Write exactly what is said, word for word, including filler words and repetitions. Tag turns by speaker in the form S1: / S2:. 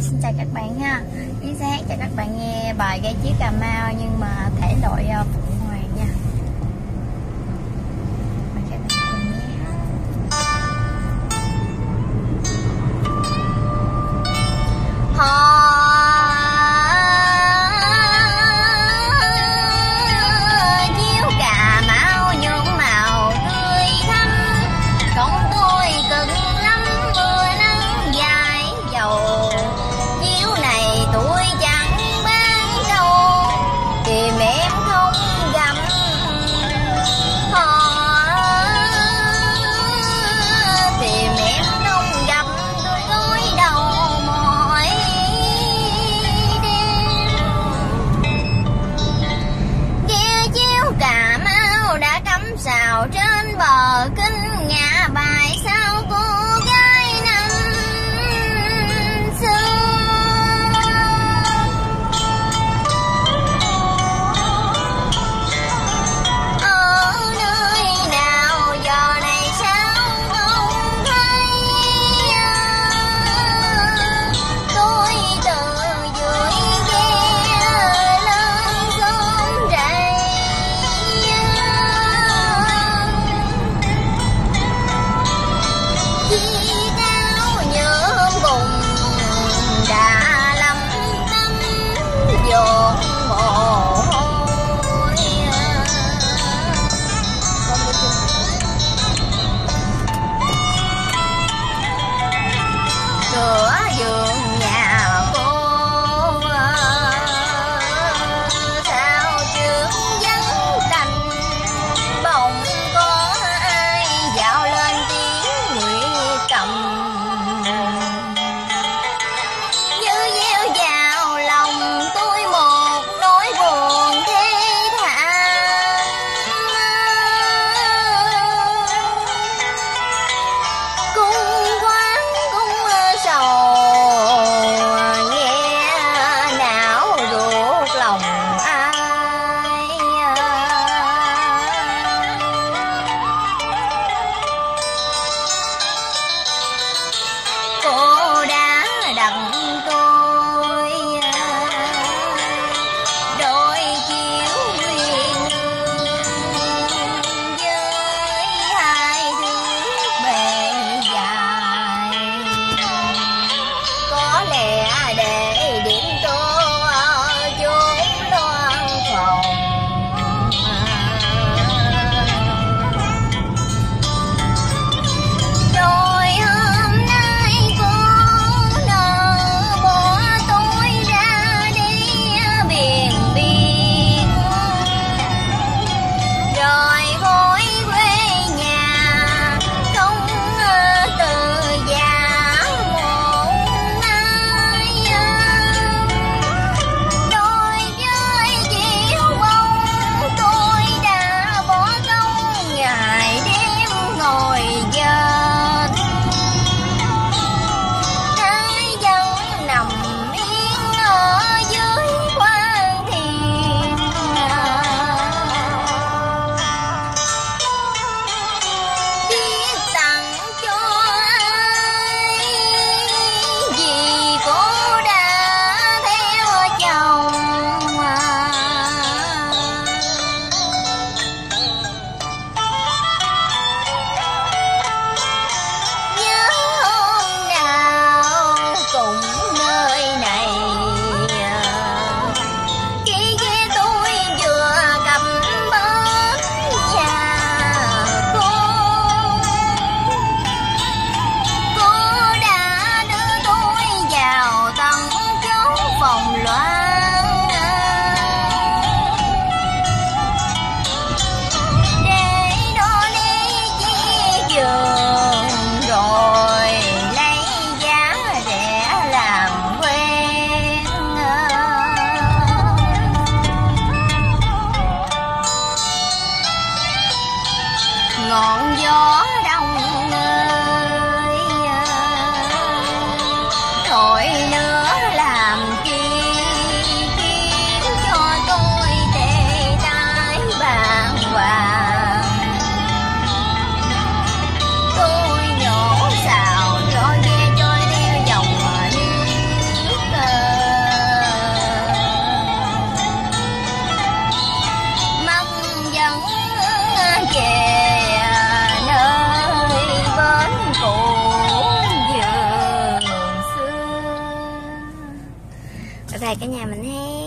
S1: xin chào các bạn ha. Yến sẽ hát cho các bạn nghe bài Gai Chiếc Cà Mau nhưng mà thể loại uh, Phượng Hoàng nha. Mời các bạn cùng nghe. Ho chiếu Cà Mau nhuộm màu tươi thắm, con tôi cực lắm mưa nắng dài dầu. Chiếu này tuổi chẳng bán đâu, tìm em không chào cả nhà mình ha.